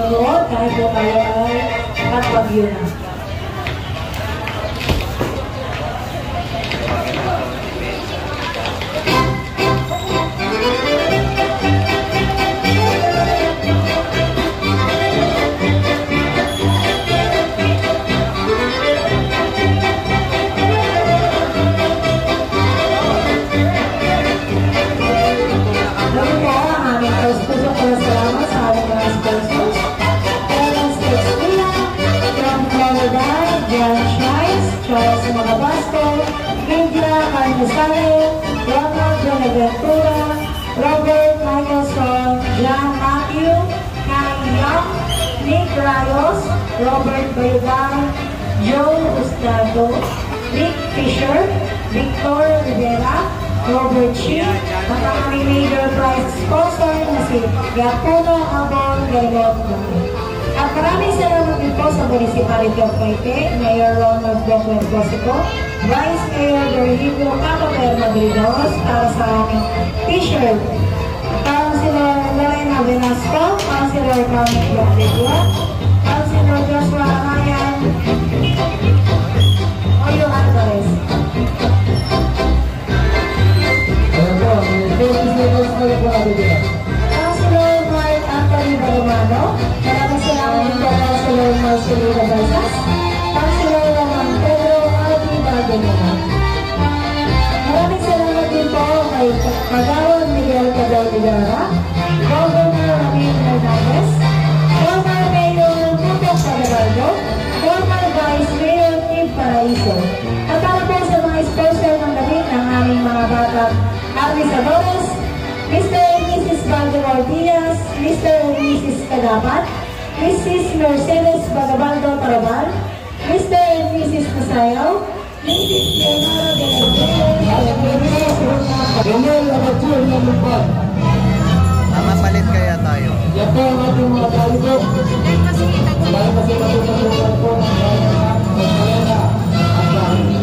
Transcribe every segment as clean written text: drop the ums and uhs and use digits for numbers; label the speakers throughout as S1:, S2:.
S1: manonood kahit po tayo ay nagbagyo na. Ronald Bonaventura, Robert Michelson, John Matthew, Kai Young, Nick Rayos, Robert Bayugan, Joe Ustado, Nick Fisher, Victor Rivera, Robert Chi, at ang aming major prize sponsor na si Gapuno Abon Gaylot. At maraming salamat din po sa Municipality of Paite, Mayor Ronald Bocwen Cosico, Vice Mayor Berlino Capoper Madridos para sa aming t-shirt. Councilor Lorena Velasco, Councilor Carmen Blanquilla, Councilor Joshua Ryan, Oyo Alvarez. Councilor Mark Anthony Balomano, maraming salamat po Councilor Marcelina Balsas, Councilor Roman Pedro Aldi Bagenera. Maraming salamat din po kay Kagawan Miguel Cadal-Vigara, Governor Ramil Hernandez, former Mayor Tutok Panabaldo, former Vice Mayor Tim Paraiso. At para po sa mga sponsor ng damit ng aming mga batang Armisadores, Mr. and Mrs. Valdemar Diaz, Mr. and Mrs. Kadapat, Mrs. Mercedes Bagabaldo Tarabal, Mr. and Mrs. Masayaw, Mrs. Leonora de la
S2: Mapalit kaya tayo.
S3: Yan po ang ating mga tali po. Dahil kasi matutulungan po ng kalenda at dahil.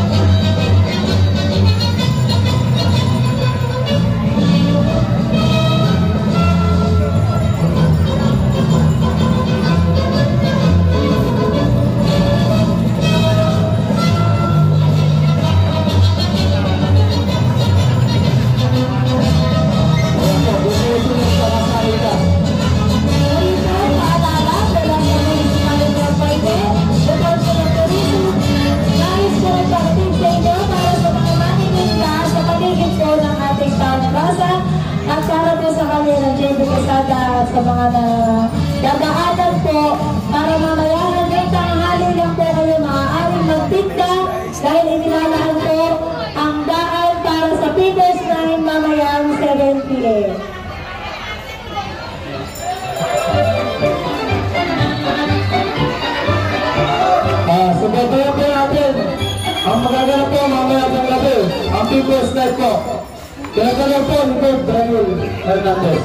S1: Sa mga dadaanan po para mamaya hanggang tanghali lang po kayo maaaring magtinda dahil inilalaan po ang daan para sa Peters Line mamayang 7 p.m.
S3: Subabayan po natin ang magaganap po mamaya ng gabi ang People's Night po. Tinatalaw po ni Bob Raul Hernandez.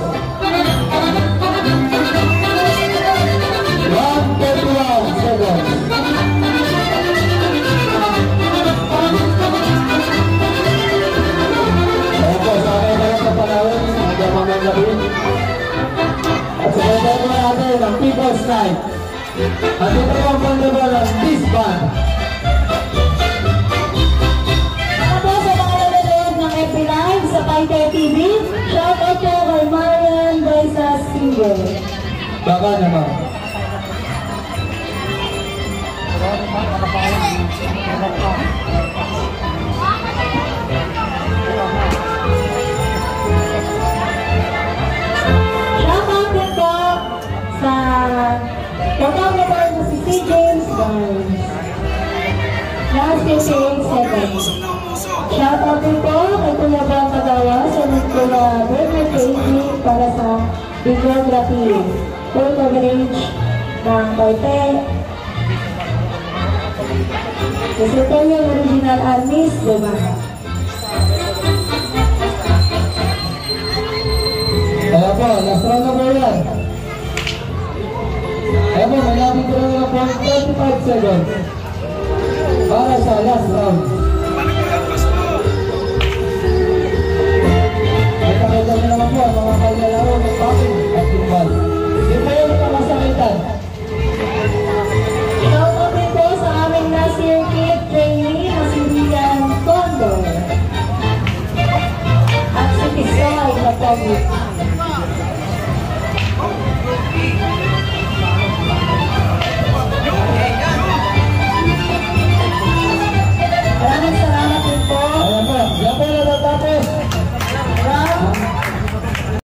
S3: 1:31 seconds. Ayan po, sa akin kayo sa panahon hanggang mamayang gabi. At subabayan po natin ang People's Night. At ito po ang panlaban ng this band.
S1: Ako sa mga nanonood ng FB Live sa Paite TV, shout out po kay Marian Baisas Singer.
S3: Baka naman.
S1: Shout out din po sa photographer na si C. James Barnes. Last 58 seconds. Shout out din po kay Kuya Bang Magawa sa Nagpula Burger Baby para sa videography. Full coverage ng Paite. Ito yung original armies, diba?
S3: Kaya po, last round na po yan. Kaya po, malapit ko lang na po 35 seconds para sa last round. May pakita nyo naman po ang mga kalalaw ng bakit at timbal. Di pa yun nakasakit
S1: Pogi.